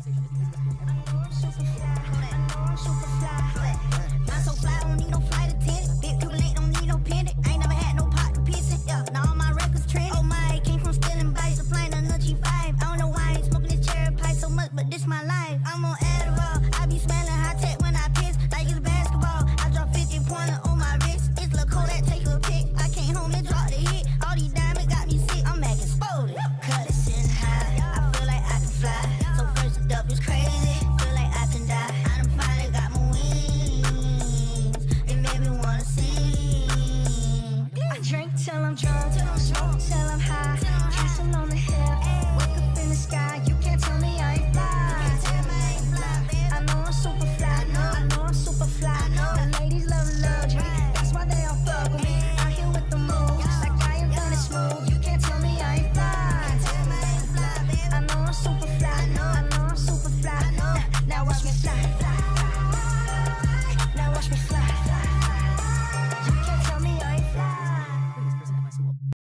I'm so fly, I don't need no flight attendant. Big people ain't don't need no pendant. I ain't never had no pot to piss it. Yeah, now all my records trend. Oh my, came from stealing bikes, supplying a nutty vibe. I don't know why I ain't smoking this cherry pie so much, but this my life. I'm on